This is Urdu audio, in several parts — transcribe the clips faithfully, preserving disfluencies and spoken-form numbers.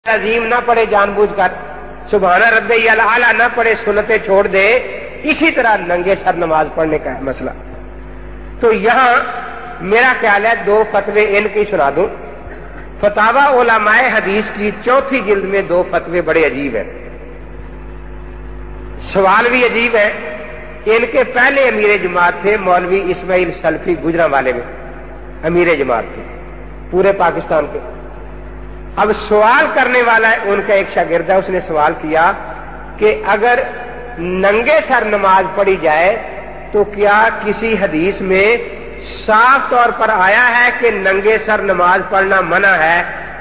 عظیم نہ پڑے جان بوجھ کر، سبحان ربی الاعلی نہ پڑے سنتیں چھوڑ دے، اسی طرح ننگے سر نماز پڑھنے کا ہے مسئلہ۔ تو یہاں میرا خیال ہے دو فتوے ان کی سنا دوں۔ فتاوی علماء حدیث کی چوتھی جلد میں دو فتوے بڑے عجیب ہیں، سوال بھی عجیب ہے۔ ان کے پہلے امیر جماعت تھے مولوی اسماعیل سلفی گجرانوالے میں، امیر جماعت تھے پورے پاکستان کے۔ اب سوال کرنے والا ہے ان کا ایک شاگرد ہے، اس نے سوال کیا کہ اگر ننگے سر نماز پڑھی جائے تو کیا کسی حدیث میں صاف طور پر آیا ہے کہ ننگے سر نماز پڑھنا منع ہے؟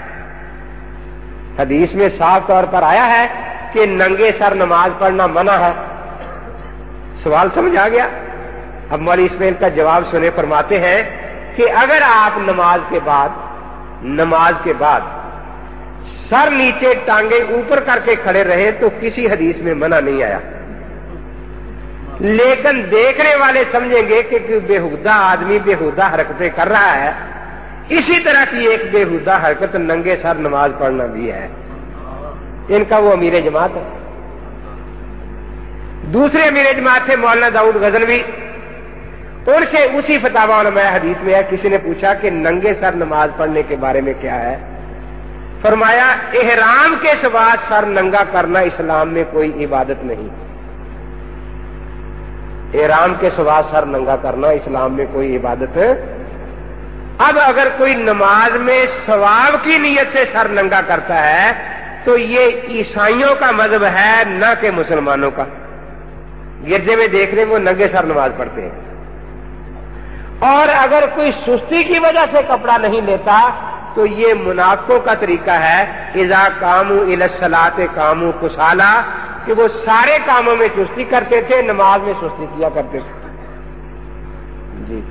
حدیث میں صاف طور پر آیا ہے کہ ننگے سر نماز پڑھنا منع ہے؟ سوال سمجھ آ گیا؟ اب مولوی اسماعیل کا جواب سنے، فرماتے ہیں کہ اگر آپ نماز کے بعد نماز کے بعد سر نیچے ٹانگیں اوپر کر کے کھڑے رہے تو کسی حدیث میں منع نہیں آیا، لیکن دیکھنے والے سمجھیں گے کہ کوئی بےہودہ آدمی بےہودہ حرکتیں کر رہا ہے، اسی طرح کی ایک بےہودہ حرکت ننگے سر نماز پڑھنا بھی ہے۔ ان کا وہ امیر جماعت ہے۔ دوسرے امیر جماعت تھے مولانا داؤد غزنوی، ان سے اسی فتاوی علماء حدیث میں ہے، کسی نے پوچھا کہ ننگے سر نماز پڑھنے کے بارے میں کیا ہے؟ فرمایا احرام کے سوا سر ننگا کرنا اسلام میں کوئی عبادت نہیں، احرام کے سوا سر ننگا کرنا اسلام میں کوئی عبادت۔ اب اگر کوئی نماز میں ثواب کی نیت سے سر ننگا کرتا ہے تو یہ عیسائیوں کا مذہب ہے نہ کہ مسلمانوں کا۔ گرجے میں دیکھ رہے وہ ننگے سر نماز پڑھتے ہیں۔ اور اگر کوئی سستی کی وجہ سے کپڑا نہیں لیتا تو یہ منافقوں کا طریقہ ہے، اذا قاموا الی الصلاۃ قاموا کسالى، کہ وہ سارے کاموں میں سستی کرتے تھے، نماز میں سستی کیا کرتے تھے۔ جی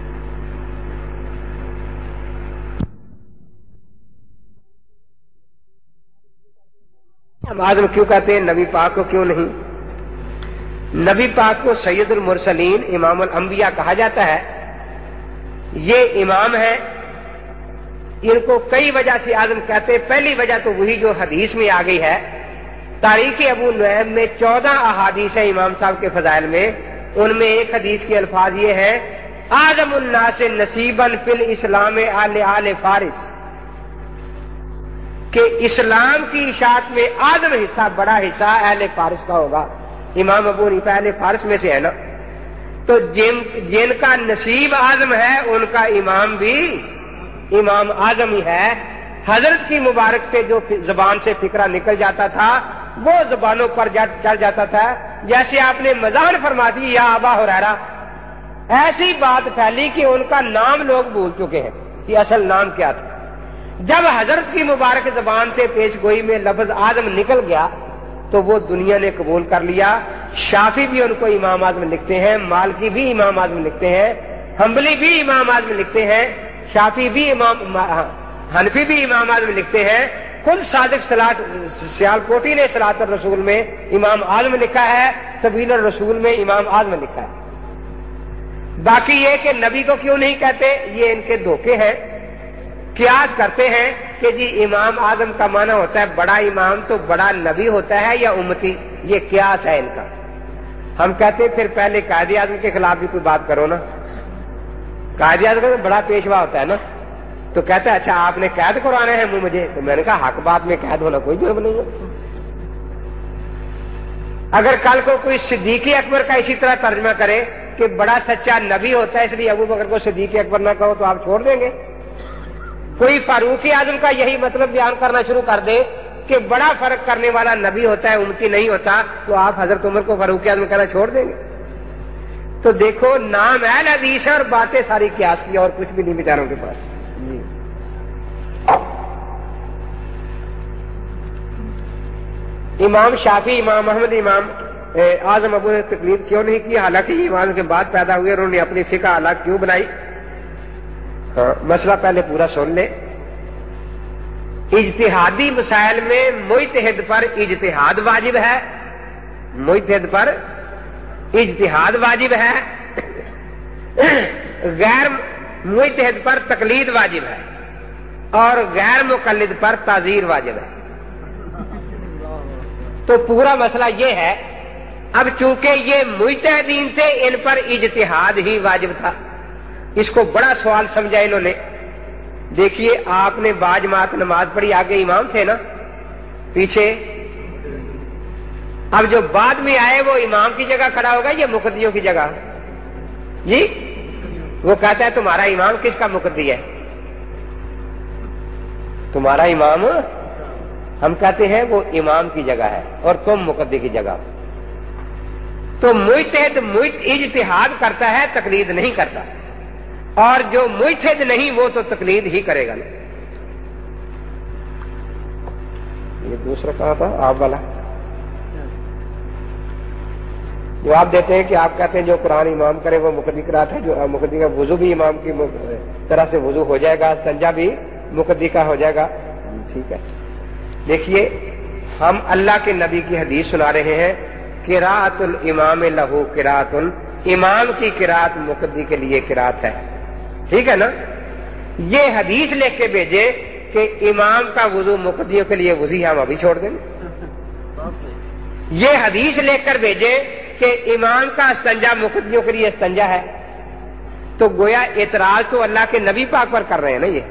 نماز میں کیوں کہتے ہیں، نبی پاک کو کیوں نہیں؟ نبی پاک کو سید المرسلین امام الانبیاء کہا جاتا ہے، یہ امام ہے۔ ان کو کئی وجہ سے اعظم کہتے ہیں، پہلی وجہ تو وہی جو حدیث میں آ گئی ہے۔ تاریخ ابو نعیم میں چودہ احادیث ہیں امام صاحب کے فضائل میں، ان میں ایک حدیث کے الفاظ یہ ہیں، اعظم الناس نصیبا فی الاسلام آل آل فارس، کہ اسلام کی اشاعت میں اعظم حصہ، بڑا حصہ اہل فارس کا ہوگا۔ امام ابو حنیفہ اہل فارس میں سے ہے نا، تو جن جن کا نصیب اعظم ہے ان کا امام بھی امام اعظم ہی ہے۔ حضرت کی مبارک سے جو زبان سے فکرہ نکل جاتا تھا وہ زبانوں پر چل جاتا تھا، جیسے آپ نے مذاہن فرما دی یا ابا ہریرہ، ایسی بات پھیلی کہ ان کا نام لوگ بھول چکے ہیں کہ اصل نام کیا تھا۔ جب حضرت کی مبارک زبان سے پیش گوئی میں لفظ اعظم نکل گیا تو وہ دنیا نے قبول کر لیا۔ شافعی بھی ان کو امام اعظم لکھتے ہیں، مالکی بھی امام اعظم لکھتے ہیں، حنبلی بھی امام اعظم لکھتے ہیں، شافعی بھی امام حنفی بھی امام اعظم لکھتے ہیں۔ خود صادق سیالکوٹی نے صلاۃ الرسول میں امام اعظم لکھا ہے، سبیل الرسول میں امام اعظم لکھا ہے۔ باقی یہ کہ نبی کو کیوں نہیں کہتے، یہ ان کے دھوکے ہیں۔ قیاس کرتے ہیں کہ جی امام اعظم کا معنی ہوتا ہے بڑا امام، تو بڑا نبی ہوتا ہے یا امتی، یہ قیاس ہے ان کا۔ ہم کہتے ہیں پھر پہلے قائد اعظم کے خلاف بھی کوئی بات کرو نا، قائد اعظم کا بڑا پیشوا ہوتا ہے نا، تو کہتا ہے اچھا آپ نے قید کروانا ہے مجھے، تو میں نے کہا حق بات میں قید ہونا کوئی جرم نہیں ہے۔ اگر کل کو کوئی صدیق اکبر کا اسی طرح ترجمہ کرے کہ بڑا سچا نبی ہوتا ہے اس لیے ابو بکر کو صدیق اکبر نہ کہو، تو آپ چھوڑ دیں گے؟ کوئی فاروق اعظم کا یہی مطلب بیان کرنا شروع کر دے کہ بڑا فرق کرنے والا نبی ہوتا ہے امتی نہیں ہوتا، تو آپ حضرت عمر کو فاروق اعظم کہنا چھوڑ دیں گے؟ تو دیکھو نام اہل حدیث ہے اور باتیں ساری قیاس کی، اور کچھ بھی نہیں بیچاروں کے پاس۔ امام شافعی، امام احمد، امام اعظم ابو نے تقلید کیوں نہیں کی، حالانکہ یہ امام کے بعد پیدا ہوئے، انہوں نے اپنی فقہ الگ کیوں بنائی؟ مسئلہ پہلے پورا سن لے۔ اجتہادی مسائل میں مجتہد پر اجتہاد واجب ہے، مجتہد پر اجتہاد واجب ہے، غیر مجتہد پر تقلید واجب ہے، اور غیر مقلد پر تعزیر واجب ہے۔ تو پورا مسئلہ یہ ہے، اب چونکہ یہ مجتہدین تھے، ان پر اجتہاد ہی واجب تھا. اس کو بڑا سوال سمجھا انہوں نے. دیکھیے آپ نے باجماعت نماز پڑھی، آگے امام تھے نا، پیچھے. اب جو بعد میں آئے وہ امام کی جگہ کھڑا ہوگا یا مقتدیوں کی جگہ؟ جی وہ کہتا ہے تمہارا امام کس کا مقتدی ہے؟ تمہارا امام، ہم کہتے ہیں وہ امام کی جگہ ہے اور تم مقتدی کی جگہ. تو مجتہد اجتہاد کرتا ہے، تقلید نہیں کرتا، اور جو مجتہد نہیں وہ تو تقلید ہی کرے گا. یہ دوسرا کہاں تھا آپ والا؟ جو آپ دیتے ہیں کہ آپ کہتے ہیں جو قرآن امام کرے وہ مقتدی قرات ہے، جو مقتدی کا وضو بھی امام کی طرح سے وضو ہو جائے گا، استنجا بھی مقتدی کا ہو جائے گا. ٹھیک ہے، دیکھیے ہم اللہ کے نبی کی حدیث سنا رہے ہیں، قراءۃ الامام لہو قراءۃ، امام کی قراءت مقتدی کے لیے قراءت ہے. ٹھیک ہے نا؟ یہ حدیث لکھ کے بھیجے کہ امام کا وضو مقتدیوں کے لیے وضو، ہم ابھی چھوڑ دیں. یہ حدیث لکھ کر بھیجے کہ امام کا استنجا مقتدیوں کے لیے استنجا ہے، تو گویا اعتراض تو اللہ کے نبی پاک پر کر رہے ہیں نا. یہ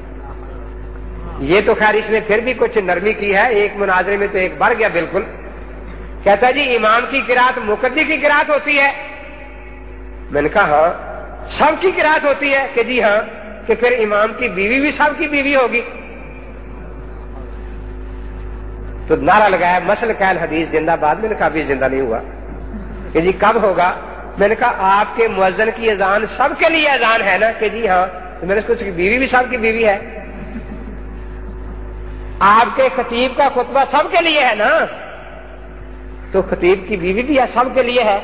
یہ تو خیر اس نے پھر بھی کچھ نرمی کی ہے، ایک مناظرے میں تو ایک بڑھ گیا بالکل. کہتا ہے جی امام کی قرات مقتدی کی قرات ہوتی ہے. میں نے کہا ہاں سب کی قرات ہوتی ہے. کہ جی ہاں، کہ پھر امام کی بیوی بھی سب کی بیوی ہوگی. تو نعرہ لگایا مسل قائل حدیث زندہ باد. میں نے کہا ابھی زندہ نہیں ہوا. کہ جی کب ہوگا؟ میں نے کہا آپ کے مؤذن کی اذان سب کے لیے اذان ہے نا؟ کہ جی ہاں. تو میں نے اس کی بیوی بھی سب کی بیوی ہے. آپ کے خطیب کا خطبہ سب کے لیے ہے نا؟ تو خطیب کی بیوی بھی سب کے لیے ہے.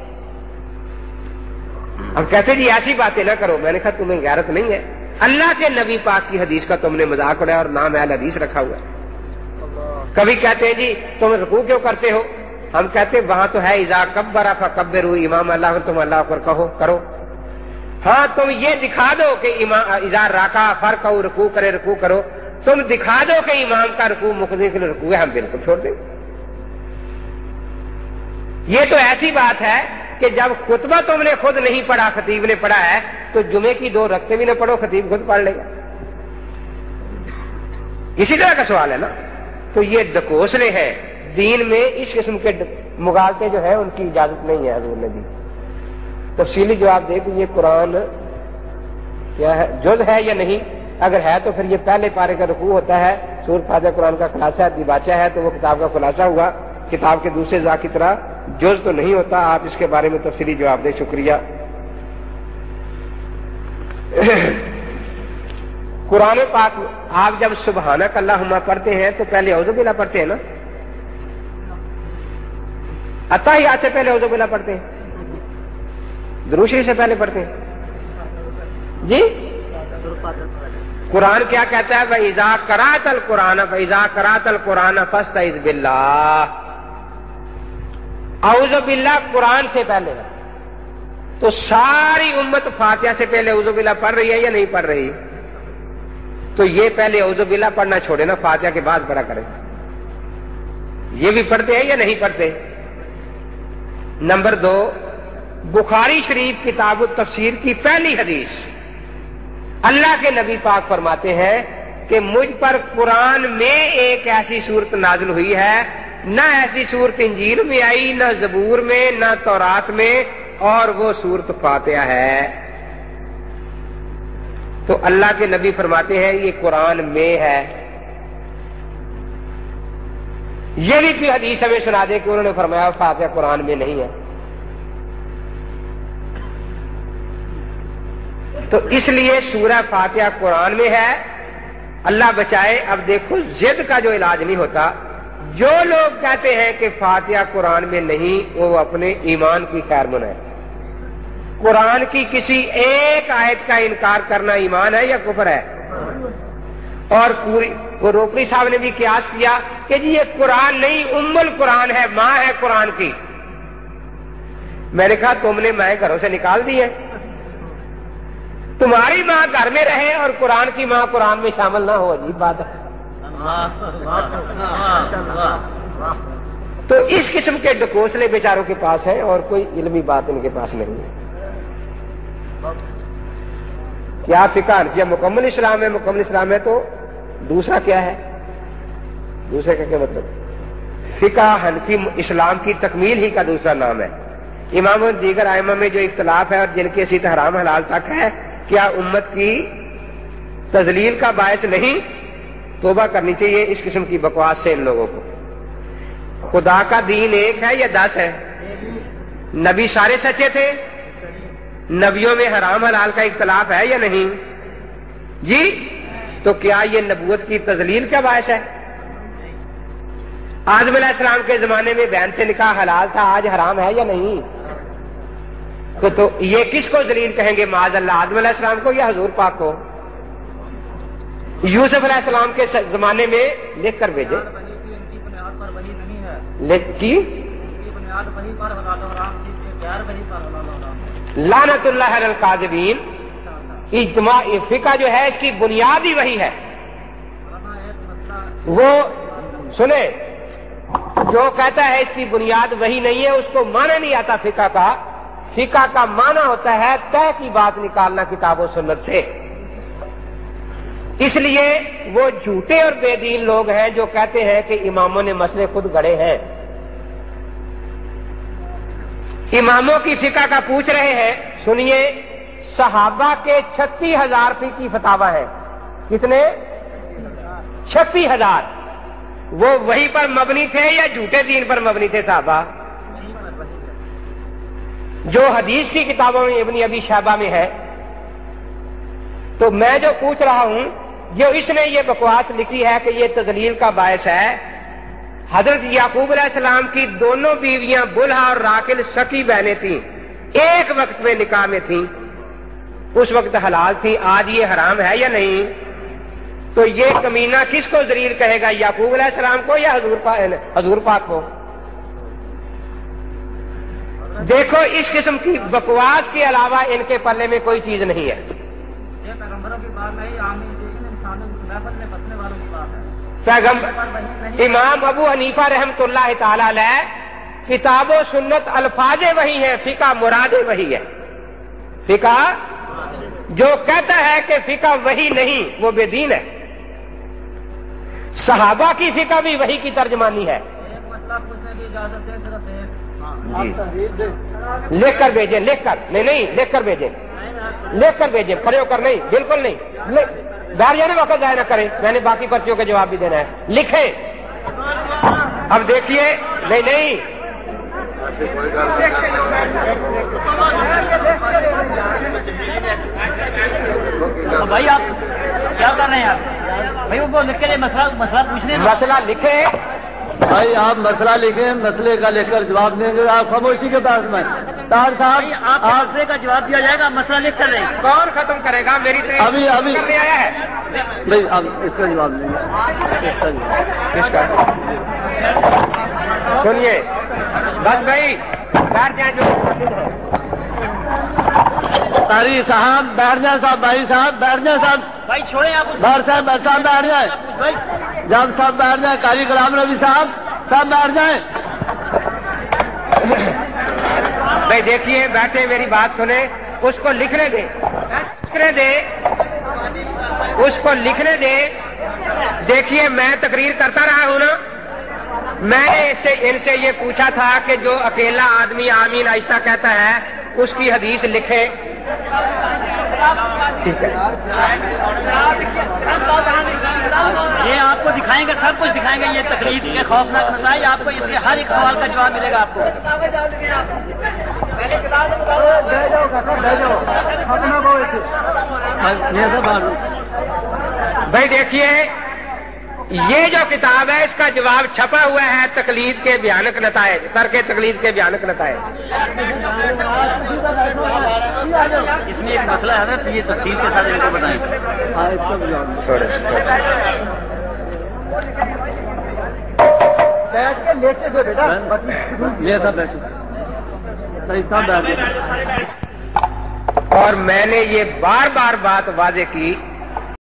اب کہتے جی ایسی باتیں نہ کرو. میں نے کہا تمہیں غیرت نہیں ہے؟ اللہ کے نبی پاک کی حدیث کا تم نے مذاق اڑایا اور نام اہل حدیث رکھا ہوا ہے. کبھی کہتے ہیں جی تم رکوع کیوں کرتے ہو؟ ہم کہتے ہیں وہاں تو ہے اذا کبر فکبروا، امام اللہ تم اللہ پر کہو کرو. ہاں تم یہ دکھا دو کہ اذا رکع فرکعوا، رکوع کرے رکوع کرو. تم دکھا دو کہ امام کا رکوع مقتدی کے لیے رکوع ہے، ہم بالکل چھوڑ دیں. یہ تو ایسی بات ہے کہ جب خطبہ تم نے خود نہیں پڑھا، خطیب نے پڑھا ہے، تو جمعے کی دو رکعتیں بھی نہ پڑھو، خطیب خود پڑھ لے گا. اسی طرح کا سوال ہے نا. تو یہ ڈکوسلے ہیں دین میں. اس قسم کے مغالطے جو ہیں ان کی اجازت نہیں ہے حضور نے دی. تفصیلی جواب دے کہ یہ قرآن کیا ہے، جز ہے یا نہیں. اگر ہے تو پھر یہ پہلے پارے کا رکوع ہوتا ہے، سورۃ فاتحہ قرآن کا خلاصہ ہے، دیباچہ ہے تو وہ کتاب کا خلاصہ ہوا. کتاب کے دوسرے اجزاء کی طرح جز تو نہیں ہوتا. آپ اس کے بارے میں تفصیلی جواب دیں. شکریہ. قرآن پاک آپ جب سبحانک اللہم پڑھتے ہیں تو پہلے اعوذ باللہ پڑھتے ہیں نا؟ اتحیات سے پہلے اعوذ باللہ پڑھتے ہیں؟ درود شریف سے پہلے پڑھتے ہیں؟ جی قرآن کیا کہتا ہے؟ وَإِذَا قَرَأْتَ الْقُرْآنَ وَإِذَا قَرَأْتَ الْقُرْآنَ فَاسْتَعِذْ بِاللَّهِ. اعوذ باللہ قرآن سے پہلے ہے. تو ساری امت فاتحہ سے پہلے اعوذ باللہ پڑھ رہی ہے یا نہیں پڑھ رہی؟ تو یہ پہلے اعوذ باللہ پڑھنا چھوڑے نا، فاتحہ کے بعد پڑھا کریں. یہ بھی پڑھتے ہیں یا نہیں پڑھتے؟ نمبر دو، بخاری شریف کتاب التفسیر کی پہلی حدیث، اللہ کے نبی پاک فرماتے ہیں کہ مجھ پر قرآن میں ایک ایسی صورت نازل ہوئی ہے، نہ ایسی صورت انجیل میں آئی، نہ زبور میں، نہ تورات میں، اور وہ صورت فاتحہ ہے. تو اللہ کے نبی فرماتے ہیں یہ قرآن میں ہے. یہ بھی کوئی حدیث ہمیں سنا دے کہ انہوں نے فرمایا فاتحہ قرآن میں نہیں ہے. تو اس لیے سورہ فاتحہ قرآن میں ہے. اللہ بچائے. اب دیکھو ضد کا جو علاج نہیں ہوتا. جو لوگ کہتے ہیں کہ فاتحہ قرآن میں نہیں، وہ اپنے ایمان کی خیر منائے. قرآن کی کسی ایک آیت کا انکار کرنا ایمان ہے یا کفر ہے؟ اور پوری وہ روپڑی صاحب نے بھی قیاس کیا کہ جی یہ قرآن نہیں ام القرآن ہے، ماں ہے قرآن کی. میں نے کہا تم نے مائیں گھروں سے نکال دی ہے. تمہاری ماں گھر میں رہے اور قرآن کی ماں قرآن میں شامل نہ ہو، عجیب بات ہے. اس قسم کے ڈکوسلے بیچاروں کے پاس ہیں اور کوئی علمی بات ان کے پاس نہیں ہے. کیا فقہ حنفیہ مکمل اسلام ہے؟ مکمل اسلام ہے تو دوسرا کیا ہے؟ دوسرے کا کیا مطلب؟ فقہ حنفی اسلام کی تکمیل ہی کا دوسرا نام ہے. امام دیگر ائمہ میں جو اختلاف ہے اور جن کی حیثیت حرام حلال تک ہے، کیا امت کی تذلیل کا باعث نہیں؟ توبہ کرنی چاہیے اس قسم کی بکواس سے ان لوگوں کو. خدا کا دین ایک ہے یا دس ہے؟ نبی سارے سچے تھے؟ نبیوں میں حرام حلال کا اختلاف ہے یا نہیں؟ جی تو کیا یہ نبوت کی تذلیل کا باعث ہے؟ آدم علیہ السلام کے زمانے میں بہن سے نکاح حلال تھا، آج حرام ہے یا نہیں؟ تو یہ کس کو ذلیل کہیں گے معاذ اللہ؟ آدم علیہ السلام کو یا حضور پاک کو؟ یوسف علیہ السلام کے زمانے میں لکھ کر بھیجے کی لعنت اللہ علی الکاذبین. اجتماع فقہ جو ہے اس کی بنیاد ہی وہی ہے. وہ سنیں، جو کہتا ہے اس کی بنیاد وہی نہیں ہے اس کو معنی نہیں آتا فقہ کا. فقہ کا معنی ہوتا ہے طے کی بات نکالنا کتاب و سنت سے. اس لیے وہ جھوٹے اور بے دین لوگ ہیں جو کہتے ہیں کہ اماموں نے مسئلے خود گڑے ہیں. اماموں کی فقہ کا پوچھ رہے ہیں، سنیے. صحابہ کے چھتیس ہزار فقہی فتاوی ہیں. کتنے؟ چھتیس ہزار. وہ وہی پر مبنی تھے یا جھوٹے دین پر مبنی تھے صحابہ؟ جو حدیث کی کتابوں میں ابن ابی شیبہ میں ہے. تو میں جو پوچھ رہا ہوں، جو اس نے یہ بکواس لکھی ہے کہ یہ تذلیل کا باعث ہے، حضرت یعقوب علیہ السلام کی دونوں بیویاں بلہا اور راکل سکی بہنیں تھیں، ایک وقت میں نکاح میں تھیں، اس وقت حلال تھیں، آج یہ حرام ہے یا نہیں؟ تو یہ کمینہ کس کو ذلیل کہے گا؟ یعقوب علیہ السلام کو یا حضور پاک حضور پاک کو؟ دیکھو اس قسم کی بکواس کے علاوہ ان کے پلے میں کوئی چیز نہیں ہے. پیغمبر امام ابو حنیفہ رحمۃ اللہ تعالی علیہ کتاب و سنت الفاظ وہی ہیں، فقہ مراد وہی ہے. فقہ جو کہتا ہے کہ فقہ وہی نہیں وہ بے دین ہے. صحابہ کی فقہ بھی وہی کی ترجمانی ہے. جی لکھ کر بھیجیں، لکھ کر نہیں نہیں لکھ کر بھیجیں، لکھ کر بھیجیں، کھڑے ہو کر نہیں، بالکل نہیں. باہر جانے وقت ضائع نہ کریں، میں نے باقی پرچیوں کا جواب بھی دینا ہے. لکھیں. اب دیکھیے. نہیں نہیں بھائی آپ کیا کر رہے ہیں؟ آپ بھائی ان کو لکھ کے مسئلہ مسئلہ پوچھنے مسئلہ لکھیں. بھائی آپ مسئلہ لکھیں، مسئلے کا لکھ کر جواب دیں گے. آپ خاموشی کے پاس میں طاہر صاحب آپ مسئلے کا جواب دیا جائے گا، مسئلہ لکھ کر رہے ہیں. کون ختم کرے گا؟ میری تو ابھی ابھی کرنے آیا ہے. نہیں اب اس کا جواب دیں گے. کس کا؟ سنیے بس بھائی بیٹھ جائیں. جو قاری صاحب بیٹھ جائیں، صاحب بھائی صاحب بیٹھ جائیں، صاحب بھائی چھوڑیں آپ. بار صاحب صاحب بیٹھ جائیں، بھائی جب صاحب بیٹھ جائیں. قاری غلام نبی صاحب صاحب بیٹھ جائیں. بھائی دیکھیے بیٹھے، میری بات سنیں. اس کو لکھنے دیں، لکھنے دیں، اس کو لکھنے دیں. دیکھیے میں تقریر کرتا رہا ہوں نا. میں نے اس سے ان سے یہ پوچھا تھا کہ جو اکیلا آدمی آمین آہستہ کہتا ہے اس کی حدیث لکھیں. ٹھیک ہے. یہ آپ کو دکھائیں گے، سب کچھ دکھائیں گے. یہ تقریر کے خوفناک نتائج آپ کو اس کے ہر ایک سوال کا جواب ملے گا آپ کو. بھائی دیکھیے یہ جو کتاب ہے اس کا جواب چھپا ہوا ہے تقلید کے بھیانک نتائج، ترک تقلید کے بھیانک نتائج. اس میں ایک مسئلہ ہے حضرت، یہ تفصیل کے ساتھ ان کو بتائیں. چھوڑے بیٹھ کے لیٹے تھے بیٹا. یہ سب بیٹھے صحیح صاحب بیٹھ. اور میں نے یہ بار بار بات واضح کی